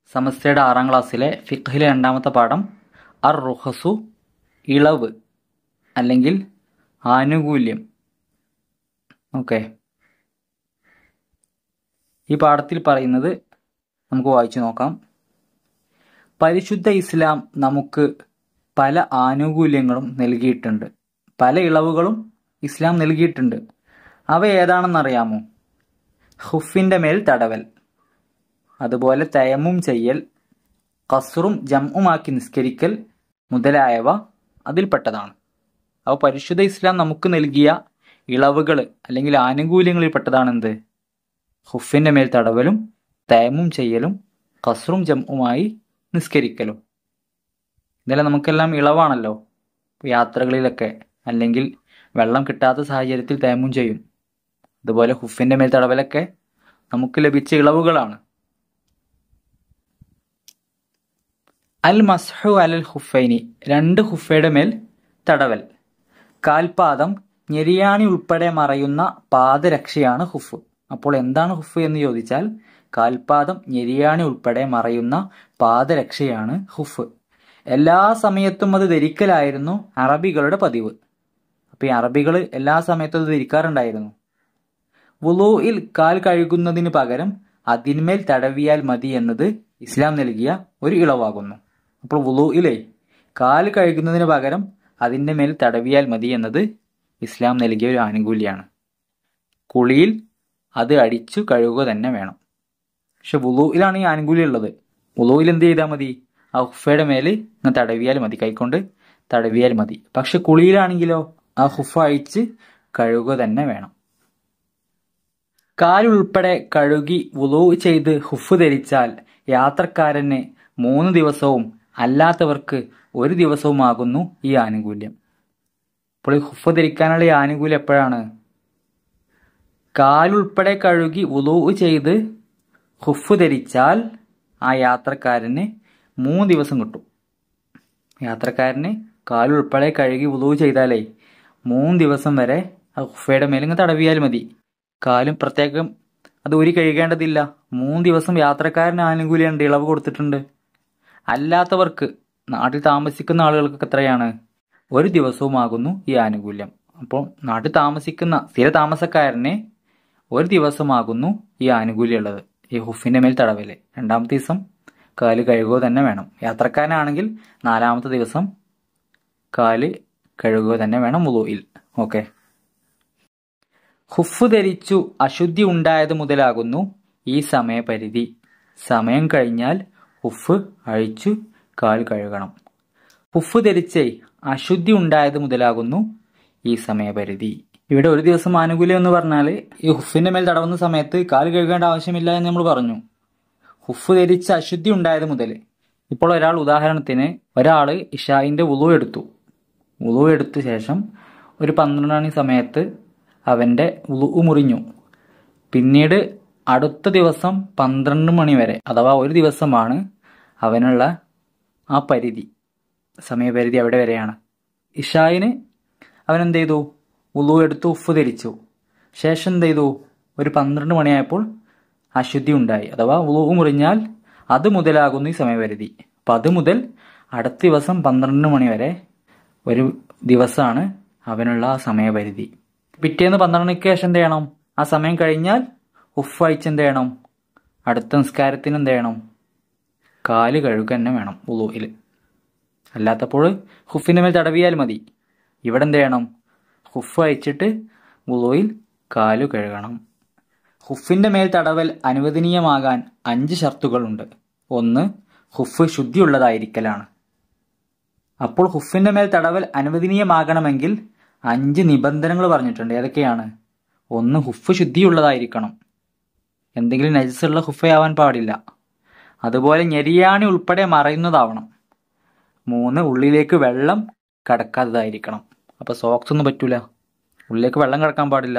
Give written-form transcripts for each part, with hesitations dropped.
സമസ്തയുടെ 6ാം ക്ലാസ്സിലെ ഫിഖ്ഹിലെ 2ാമത്തെ പാഠം അർ റുഖസു, ഇളവ് അല്ലെങ്കിൽ ആനുകൂല്യം. ഓക്കെ, ഈ പാഠത്തിൽ പറയുന്നത് നമുക്ക് വായിച്ചു നോക്കാം. പരിശുദ്ധ ഇസ്ലാം നമുക്ക് പല ആനുകൂല്യങ്ങളും നൽകിയിട്ടുണ്ട്, പല ഇളവുകളും ഇസ്ലാം നൽകിയിട്ടുണ്ട്. അവ ഏതാണെന്നറിയാമോ? ഖുഫിൻ്റെ മേൽ തടവൽ, അതുപോലെ തയമ്മും ചെയ്യൽ, ഖസ്റും ജംഉമാക്കി നിസ്കരിക്കൽ മുതലായവ അതിൽപ്പെട്ടതാണ്. അപ്പോൾ പരിശുദ്ധ ഇസ്ലാം നമുക്ക് നൽകിയ ഇളവുകൾ അല്ലെങ്കിൽ ആനുകൂല്യങ്ങളിൽപ്പെട്ടതാണ് എന്ത്? ഖുഫിൻ്റെ മേൽ തടവലും തയമ്മും ചെയ്യലും ഖസ്റും ജംഉമായി നിസ്കരിക്കലും. ഇതെല്ലാം നമുക്കെല്ലാം ഇളവാണല്ലോ. യാത്രകളിലൊക്കെ അല്ലെങ്കിൽ വെള്ളം കിട്ടാത്ത സാഹചര്യത്തിൽ തയമ്മും ചെയ്യും. അതുപോലെ ഖുഫിൻ്റെ മേൽ തടവലൊക്കെ നമുക്ക് ലഭിച്ച ഇളവുകളാണ്. അൽ മസ്ഹു അലൽ ഖുഫൈനി, 2 ഖുഫയുടെ മേൽ തടവൽ. കാൽപാദം, ഞെരിയാണി ഉൾപ്പെടെ മറയുന്ന പാദരക്ഷയാണ് ഖുഫ്. അപ്പോൾ എന്താണ് ഖുഫ് എന്ന് ചോദിച്ചാൽ കാൽപാദം, ഞെരിയാണി ഉൾപ്പെടെ മറയുന്ന പാദരക്ഷയാണ് ഖുഫ്. എല്ലാ സമയത്തും അത് ധരിക്കലായിരുന്നു അറബികളുടെ പതിവ്. അപ്പോൾ ഈ അറബികൾ എല്ലാ സമയത്തും അത് ധരിക്കാറുണ്ടായിരുന്നു. വുളൂഇൽ കാൽ കഴുകുന്നതിന് പകരം അതിന്മേൽ തടവിയാൽ മതി എന്നത് ഇസ്ലാം നൽകിയ ഒരു ഇളവാകുന്നു. അപ്പോൾ വുളൂഇലെ കാൽ കഴുകുന്നതിന് പകരം അതിൻ്റെ മേൽ തടവിയാൽ മതി എന്നത് ഇസ്ലാം നൽകിയ ഒരു ആനുകൂല്യമാണ്. കുളിയിൽ അത് അടിച്ചു കഴുകുക തന്നെ വേണം. പക്ഷെ വുളൂഇലാണ് ഈ ആനുകൂല്യം ഉള്ളത്. വുളൂഇൽ എന്ത് ചെയ്താൽ മതി? ആ ഖുഫയുടെ മേൽ ഇങ്ങനെ തടവിയാൽ മതി, കൈക്കൊണ്ട് തടവിയാൽ മതി. പക്ഷെ കുളിയിലാണെങ്കിലോ ആ ഖുഫ് അഴിച്ച് കഴുകുക തന്നെ വേണം. കാലുൾപ്പെടെ കഴുകി വുളൂ ചെയ്ത് ഖുഫ് ധരിച്ചാൽ യാത്രക്കാരന് 3 ദിവസവും അല്ലാത്തവർക്ക് 1 ദിവസവുമാകുന്നു ഈ ആനുകൂല്യം. അപ്പോൾ ഈ ഖുഫ് ധരിക്കാനുള്ള ഈ ആനുകൂല്യം എപ്പോഴാണ്? കാലുൾപ്പെടെ കഴുകി വുളൂ ചെയ്ത് ഖുഫ് ധരിച്ചാൽ ആ യാത്രക്കാരന് 3 ദിവസം കിട്ടും. യാത്രക്കാരന് കാലുൾപ്പെടെ കഴുകി വുളൂ ചെയ്താലേ 3 ദിവസം വരെ ആ ഖുഫയുടെ മേലിങ്ങ് തടവിയാൽ മതി. കാലും പ്രത്യേകം അത് ഊരി കഴുകേണ്ടതില്ല. 3 ദിവസം യാത്രക്കാരന് ആനുകൂല്യമുണ്ട്, ഇളവ് കൊടുത്തിട്ടുണ്ട്. അല്ലാത്തവർക്ക്, നാട്ടിൽ താമസിക്കുന്ന ആളുകൾക്കൊക്കെ എത്രയാണ്? 1 ദിവസവുമാകുന്നു ഈ ആനുകൂല്യം. അപ്പോൾ നാട്ടിൽ താമസിക്കുന്ന സ്ഥിര താമസക്കാരന് 1 ദിവസമാകുന്നു ഈ ആനുകൂല്യം ഉള്ളത്, ഈ ഖുഫിൻ്റെ മേൽ തടവല്. 2ാമത്തെ ദിവസം കാല് കഴുകുക തന്നെ വേണം. യാത്രക്കാരനാണെങ്കിൽ 4ാമത്തെ ദിവസം കാല് കഴുകുക തന്നെ വേണം വുളൂഇൽ. ഓക്കെ, ഖുഫ് ധരിച്ചു അശുദ്ധി ഉണ്ടായത് മുതലാകുന്നു ഈ സമയപരിധി. സമയം കഴിഞ്ഞാൽ ഖുഫ് അഴിച്ചു കാൽ കഴുകണം. ഖുഫ് ധരിച്ചേ അശുദ്ധി ഉണ്ടായത് മുതലാകുന്നു ഈ സമയപരിധി. ഇവിടെ 1 ദിവസം ആനുകൂല്യം എന്ന് പറഞ്ഞാൽ ഈ ഖുഫിന്റെ മേൽ തടവുന്ന സമയത്ത് കാൽ കഴുകേണ്ട ആവശ്യമില്ല എന്ന് നമ്മൾ പറഞ്ഞു. ഖുഫ് ധരിച്ച് അശുദ്ധി ഉണ്ടായത് മുതൽ. ഇപ്പോൾ ഉദാഹരണത്തിന് ഒരാൾ ഇശാഇന്റെ വുളൂ എടുത്തു. വുളൂ എടുത്ത ശേഷം ഒരു 12 മണി സമയത്ത് അവൻ്റെ വുളൂ മുറിഞ്ഞു. പിന്നീട് അടുത്ത ദിവസം 12 മണി വരെ, അഥവാ 1 ദിവസമാണ് അവനുള്ള ആ പരിധി, സമയപരിധി അവിടെ വരെയാണ്. ഇശായിന് അവനെന്ത് ചെയ്തു? വുളൂ എടുത്തു, ഉഫ് ധരിച്ചു. ശേഷം എന്ത് ചെയ്തു? ഒരു 12 മണിയായപ്പോൾ അശുദ്ധി ഉണ്ടായി, അഥവാ വുളൂ മുറിഞ്ഞാൽ അത് മുതലാകുന്നു ഈ സമയപരിധി. അപ്പം അത് മുതൽ അടുത്ത ദിവസം 12 മണി വരെ 1 ദിവസമാണ് അവനുള്ള ആ സമയപരിധി. പിറ്റേന്ന് 12 മണിക്ക് ശേഷം എന്ത് ചെയ്യണം? ആ സമയം കഴിഞ്ഞാൽ ഉഫ് അഴിച്ച് എന്ത് ചെയ്യണം? അടുത്ത നിസ്കാരത്തിന് എന്ത് ചെയ്യണം? കാല് കഴുകുക തന്നെ വേണം വുളൂഇൽ. അല്ലാത്തപ്പോൾ ഖുഫിൻ്റെ മേൽ തടവിയാൽ മതി. ഇവിടെ എന്ത് ചെയ്യണം? ഖുഫ് അഴിച്ചിട്ട് വുളൂഇൽ കാല് കഴുകണം. ഖുഫിൻ്റെ മേൽ തടവൽ അനുവദനീയമാകാൻ 5 ഷർത്തുകളുണ്ട്. 1. ഖുഫ് ശുദ്ധിയുള്ളതായിരിക്കലാണ്. അപ്പോൾ ഖുഫിൻ്റെ മേൽ തടവൽ അനുവദനീയമാകണമെങ്കിൽ 5 നിബന്ധനകൾ പറഞ്ഞിട്ടുണ്ട്. ഏതൊക്കെയാണ്? 1. ഖുഫ് ശുദ്ധിയുള്ളതായിരിക്കണം, എന്തെങ്കിലും നജസുള്ള ഖുഫയാവാൻ പാടില്ല. അതുപോലെ ഞെരിയാണി ഉൾപ്പെടെ മറയുന്നതാവണം. 3. ഉള്ളിലേക്ക് വെള്ളം കടക്കാത്തതായിരിക്കണം. അപ്പോൾ സോക്സ് ഒന്നും പറ്റൂല, ഉള്ളിലേക്ക് വെള്ളം കടക്കാൻ പാടില്ല.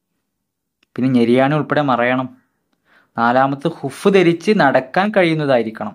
പിന്നെ ഞെരിയാണി ഉൾപ്പെടെ മറയണം. 4. ഖുഫ് ധരിച്ച് നടക്കാൻ കഴിയുന്നതായിരിക്കണം.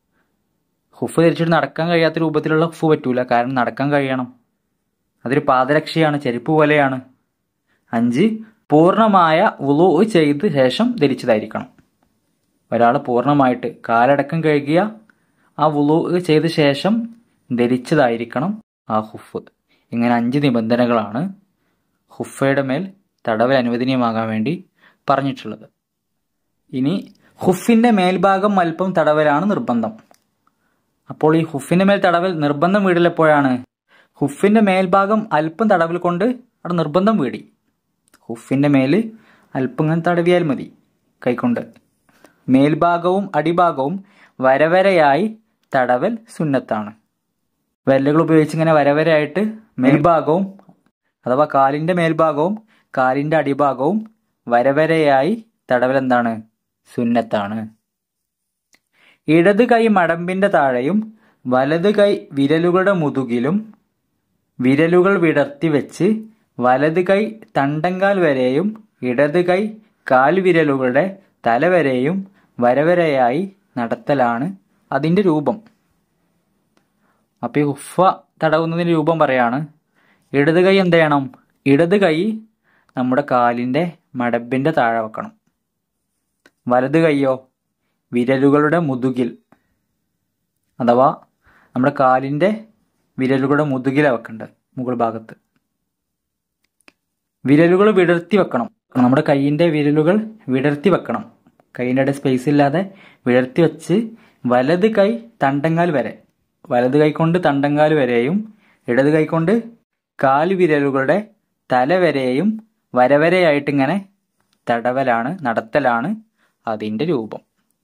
ഖുഫ് ധരിച്ചിട്ട് നടക്കാൻ കഴിയാത്ത രൂപത്തിലുള്ള ഖുഫ് പറ്റൂല, കാരണം നടക്കാൻ കഴിയണം. അതൊരു പാദരക്ഷയാണ്, ചെരുപ്പ് പോലെയാണ്. 5. പൂർണ്ണമായ വുളൂ ചെയ്ത് ശേഷം ധരിച്ചതായിരിക്കണം. ഒരാൾ പൂർണ്ണമായിട്ട് കാലടക്കം കഴുകിയ ആ വുളു ചെയ്ത ശേഷം ധരിച്ചതായിരിക്കണം ആ ഹുഫ്. ഇങ്ങനെ 5 നിബന്ധനകളാണ് ഹുഫയുടെ മേൽ തടവൽ അനുവദനീയമാകാൻ വേണ്ടി പറഞ്ഞിട്ടുള്ളത്. ഇനി ഹുഫിന്റെ മേൽഭാഗം അല്പം തടവലാണ് നിർബന്ധം. അപ്പോൾ ഈ ഹുഫിന്റെ മേൽ തടവൽ നിർബന്ധം വീടലെപ്പോഴാണ്? ഹുഫിന്റെ മേൽഭാഗം അല്പം തടവൽ കൊണ്ട് അവിടെ നിർബന്ധം വീടി. ഹുഫിന്റെ മേൽ അല്പം ഇങ്ങനെ തടവിയാൽ മതി കൈകൊണ്ട്. മേൽഭാഗവും അടിഭാഗവും വരവരയായി തടവൽ സുന്നത്താണ്. വിരലുകൾ ഉപയോഗിച്ച് ഇങ്ങനെ വരവരയായിട്ട് മേൽഭാഗവും അഥവാ കാലിന്റെ മേൽഭാഗവും കാലിന്റെ അടിഭാഗവും വരവരയായി തടവൽ എന്താണ്? സുന്നത്താണ്. ഇടത് കൈ മടമ്പിന്റെ താഴെയും വലത് കൈ വിരലുകളുടെ മുതുകിലും വിരലുകൾ വിടർത്തി വെച്ച് വലത് കൈ തണ്ടങ്കാൽ വരെയും ഇടത് കൈ കാൽവിരലുകളുടെ തലവരെയും വരവരയായി നടത്തലാണ് അതിന്റെ രൂപം. അപ്പൊ ഈ ഹുഫ തടവുന്നതിന്റെ രൂപം പറയാണ്. ഇടത് കൈ എന്ത് ചെയ്യണം? ഇടത് കൈ നമ്മുടെ കാലിന്റെ മടമ്പിന്റെ താഴെ വെക്കണം. വലത് കൈയോ വിരലുകളുടെ മുതുകിൽ അഥവാ നമ്മുടെ കാലിന്റെ വിരലുകളുടെ മുതുകില വെക്കേണ്ടത്, മുകൾ ഭാഗത്ത്. വിരലുകൾ വിടർത്തി വെക്കണം. നമ്മുടെ കൈയിന്റെ വിരലുകൾ വിടർത്തി വെക്കണം. കൈയിൻ്റെ ഇടയിൽ സ്പേസ് ഇല്ലാതെ വിടർത്തി വെച്ച് വലത് കൈ തണ്ടങ്കാൽ വരെ, വലത് കൈ കൊണ്ട് തണ്ടങ്കാൽ വരെയും ഇടത് കൈ കൊണ്ട് കാൽവിരലുകളുടെ തല വരെയും വരവരയായിട്ട് ഇങ്ങനെ തടവലാണ്, നടത്തലാണ് അതിന്റെ രൂപം.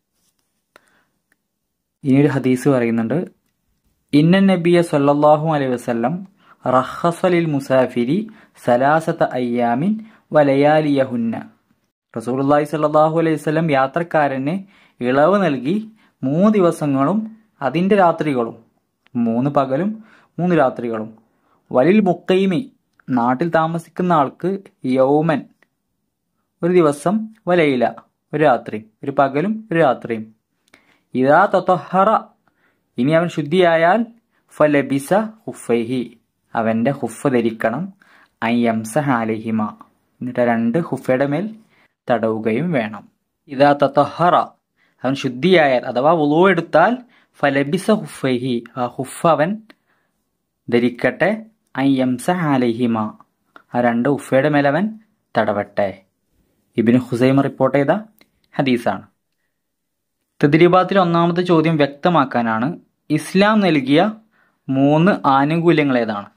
ഇനിയൊരു ഹദീസ് പറയുന്നുണ്ട്. ഇന്ന നബിയ സല്ലല്ലാഹു അലൈഹി വസല്ലം റഖ്ഖസ ലിൽ മുസാഫിരി സലാസത അയ്യാമിൻ വലയാലിയഹുന്ന. റസൂലുള്ളാഹി സ്വല്ലല്ലാഹു അലൈഹി വസല്ലം യാത്രക്കാരന് ഇളവ് നൽകി 3 ദിവസങ്ങളും അതിന്റെ രാത്രികളും, 3 പകലും 3 രാത്രികളും. വലിൽ മുഖീമി നാട്ടിൽ താമസിക്കുന്ന ആൾക്ക് യൗമൻ ഒരു ദിവസം, വലയില ഒരു രാത്രി, ഒരു പകലും ഒരു രാത്രിയും. ഇദാ തതഹറ ഇനി അവൻ ശുദ്ധിയായാൽ ഫലബിസ ഹുഫൈഹി അവന്റെ ഹുഫ് ധരിക്കണം. അയ്യംസഹ അലൈഹിമ എന്നിട്ട് 2 ഹുഫയുടെ മേൽ തടവുകയും വേണം. ഇദാ തതഹറ അവൻ ശുദ്ധിയായാൽ അഥവാ വുളു എടുത്താൽ ഫലബിസ ഹുഫൈഹി ആ ഹുഫ് അവൻ ധരിക്കട്ടെ. അയ്യംസഹ അലൈഹിമ ആ 2 ഹുഫയുടെ മേൽ അവൻ തടവട്ടെ. ഇബ്നു ഖുസൈമ റിപ്പോർട്ട് ചെയ്ത ഹദീസാണ്. തദ്രീബാത്തിൽ 1ാമത്തെ ചോദ്യം വ്യക്തമാക്കാനാണ്. ഇസ്ലാം നൽകിയ 3 ആനുകൂല്യങ്ങൾ ഏതാണ്?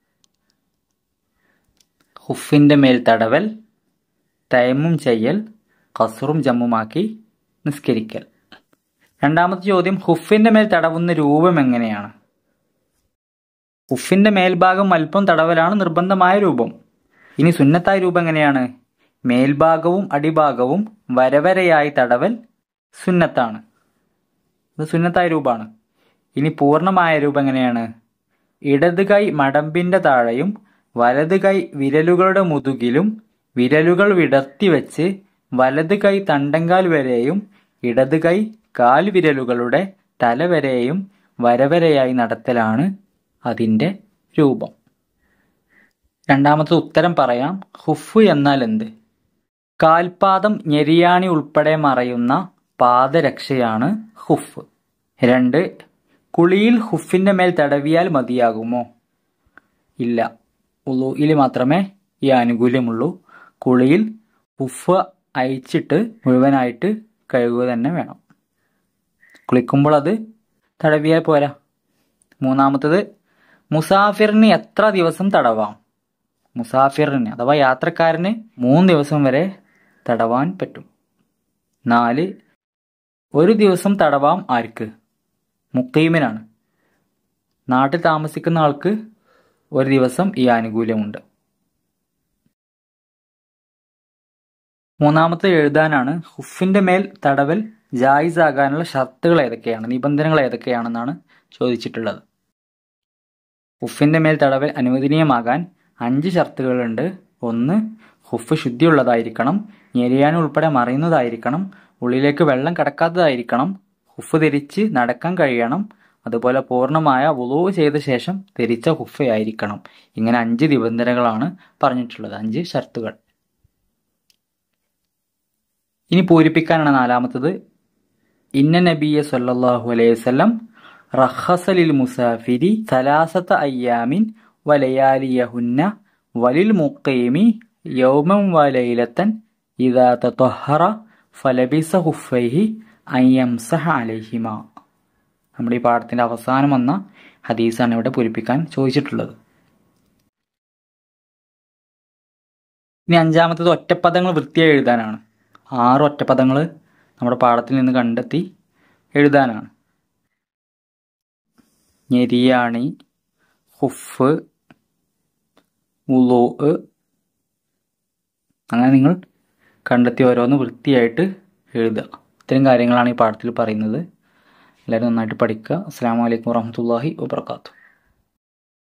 ഹുഫിന്റെ മേൽ തടവൽ, തയമ്മും ചെയ്യൽ, ഖസ്റും ജമ്മുമാക്കി നിസ്കരിക്കൽ. 2ാമത്തെ ചോദ്യം ഹുഫിന്റെ മേൽ തടവുന്ന രൂപം എങ്ങനെയാണ്? ഹുഫിന്റെ മേൽഭാഗം അല്പം തടവലാണ് നിർബന്ധമായ രൂപം. ഇനി സുന്നത്തായ രൂപം എങ്ങനെയാണ്? മേൽഭാഗവും അടിഭാഗവും വരവരയായി തടവൽ സുന്നത്താണ്. ഇത് സുന്നത്തായ രൂപമാണ്. ഇനി പൂർണ്ണമായ രൂപം എങ്ങനെയാണ്? ഇടത് കൈ മടമ്പിന്റെ താഴെയും വലത് കൈ വിരലുകളുടെ മുതുകിലും വിരലുകൾ വിടർത്തി വെച്ച് വലത് കൈ തണ്ടങ്കാൽ വരെയും ഇടത് കൈ കാൽവിരലുകളുടെ തല വരെയും വരവരയായി നടത്തലാണ് അതിന്റെ രൂപം. 2ാമത്തെ ഉത്തരം പറയാം. ഹുഫ് എന്നാൽ എന്ത്? കാൽപാദം, ഞെരിയാണി ഉൾപ്പെടെ മറയുന്ന പാദരക്ഷയാണ് ഹുഫ്. 2. കുളിയിൽ ഹുഫിന്റെ മേൽ തടവിയാൽ മതിയാകുമോ? ഇല്ല, വുളൂഇൽ മാത്രമേ ഈ ആനുകൂല്യമുള്ളൂ. കുളിയിൽ ഹുഫ് അയച്ചിട്ട് മുഴുവനായിട്ട് കഴുകുക തന്നെ വേണം. കുളിക്കുമ്പോൾ അത് തടവിയാൽ പോരാ. 3ാമത്തത് മുസാഫിറിന് എത്ര ദിവസം തടവാം? മുസാഫിറിന് അഥവാ യാത്രക്കാരന് 3 ദിവസം വരെ തടവാൻ പറ്റും. 4. ഒരു ദിവസം തടവാം ആർക്ക്? മുഖീമിനാണ്. നാട്ടിൽ താമസിക്കുന്ന ആൾക്ക് 1 ദിവസം ഈ ആനുകൂല്യമുണ്ട്. 3ാമത്തെ എഴുതാനാണ്. ഹുഫിന്റെ മേൽ തടവൽ ജായിസ് ആകാനുള്ള ഷർത്തുകൾ ഏതൊക്കെയാണ്, നിബന്ധനകൾ ഏതൊക്കെയാണെന്നാണ് ചോദിച്ചിട്ടുള്ളത്. ഹുഫിന്റെ മേൽ തടവൽ അനുവദനീയമാകാൻ 5 ഷർത്തുകളുണ്ട്. 1. ഹുഫ് ശുദ്ധിയുള്ളതായിരിക്കണം, ഞെരിയാണി ഉൾപ്പെടെ മറയുന്നതായിരിക്കണം, ഉള്ളിലേക്ക് വെള്ളം കടക്കാത്തതായിരിക്കണം, ഹുഫ് ധരിച്ച് നടക്കാൻ കഴിയണം, അതുപോലെ പൂർണ്ണമായ വുളൂ ചെയ്ത ശേഷം ധരിച്ച ഹുഫയായിരിക്കണം. ഇങ്ങനെ 5 നിബന്ധനകളാണ് പറഞ്ഞിട്ടുള്ളത്, 5 ഷർത്തുകൾ. ഇനി പൂരിപ്പിക്കാനാണ് 4ാമത്തത്. ഇന്ന നബിയ സല്ലല്ലാഹു അലൈഹി വസല്ലം റഖസ ലിൽ മുസാഫിരി സലാസത അയ്യാമിൻ വലയാലിയഹുന്ന വലിൽ മുഖീമി യൗമൻ വലൈലത്തൻ ഇദാ തطهറ ഫലബിസ ഖുഫൈഹി അൻ യംസഹ അലൈഹിമ. നമ്മുടെ ഈ പാഠത്തിന്റെ അവസാനം വന്ന ഹദീസാണ് ഇവിടെ പൂരിപ്പിക്കാൻ ചോദിച്ചിട്ടുള്ളത്. ഇനി അഞ്ചാമത്തത് ഒറ്റപ്പദങ്ങൾ വൃത്തിയായി എഴുതാനാണ്. 6 ഒറ്റപ്പദങ്ങൾ നമ്മുടെ പാഠത്തിൽ നിന്ന് കണ്ടെത്തി എഴുതാനാണ്. ഞെരിയാണി, ഖുഫ്, വുളൂ, അങ്ങനെ നിങ്ങൾ കണ്ടെത്തി ഓരോന്ന് വൃത്തിയായിട്ട് എഴുതുക. ഇത്തരം കാര്യങ്ങളാണ് ഈ പാഠത്തിൽ പറയുന്നത്. എല്ലാവരും നന്നായിട്ട് പഠിക്കുക. അസ്സലാമു അലൈക്കും വറഹ്മത്തുള്ളാഹി വബറകാതുഹു.